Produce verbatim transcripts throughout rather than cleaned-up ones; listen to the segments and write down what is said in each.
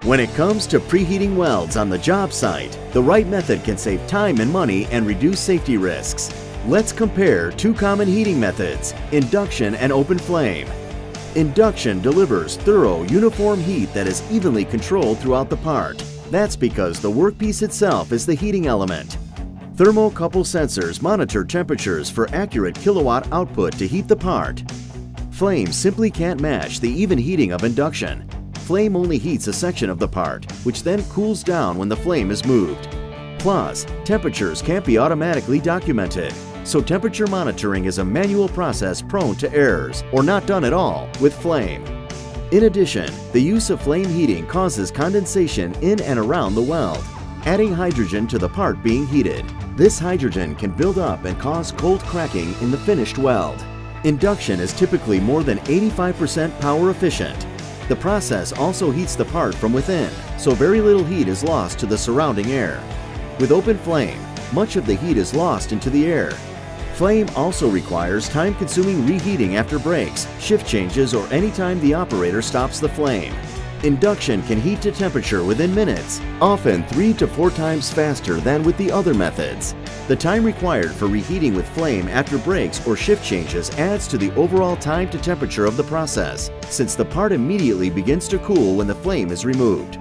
When it comes to preheating welds on the job site, the right method can save time and money and reduce safety risks. Let's compare two common heating methods, induction and open flame. Induction delivers thorough, uniform heat that is evenly controlled throughout the part. That's because the workpiece itself is the heating element. Thermocouple sensors monitor temperatures for accurate kilowatt output to heat the part. Flame simply can't match the even heating of induction. Flame only heats a section of the part, which then cools down when the flame is moved. Plus, temperatures can't be automatically documented, so temperature monitoring is a manual process prone to errors or not done at all with flame. In addition, the use of flame heating causes condensation in and around the weld, adding hydrogen to the part being heated. This hydrogen can build up and cause cold cracking in the finished weld. Induction is typically more than eighty-five percent power efficient. The process also heats the part from within, so very little heat is lost to the surrounding air. With open flame, much of the heat is lost into the air. Flame also requires time-consuming reheating after breaks, shift changes, or any time the operator stops the flame. Induction can heat to temperature within minutes, often three to four times faster than with the other methods. The time required for reheating with flame after breaks or shift changes adds to the overall time to temperature of the process, since the part immediately begins to cool when the flame is removed.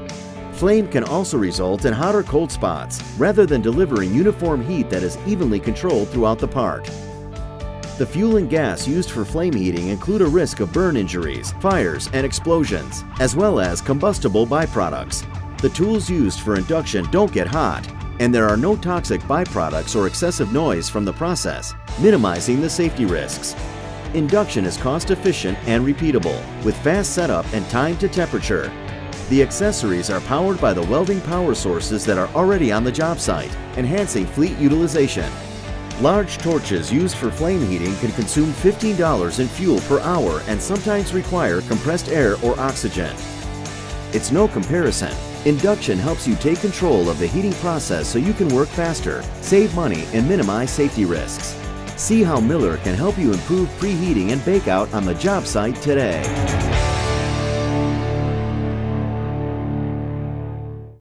Flame can also result in hot or cold spots, rather than delivering uniform heat that is evenly controlled throughout the part. The fuel and gas used for flame heating include a risk of burn injuries, fires, and explosions, as well as combustible byproducts. The tools used for induction don't get hot, and there are no toxic byproducts or excessive noise from the process, minimizing the safety risks. Induction is cost-efficient and repeatable, with fast setup and time to temperature. The accessories are powered by the welding power sources that are already on the job site, enhancing fleet utilization. Large torches used for flame heating can consume fifteen dollars in fuel per hour and sometimes require compressed air or oxygen. It's no comparison. Induction helps you take control of the heating process so you can work faster, save money, and minimize safety risks. See how Miller can help you improve preheating and bakeout on the job site today.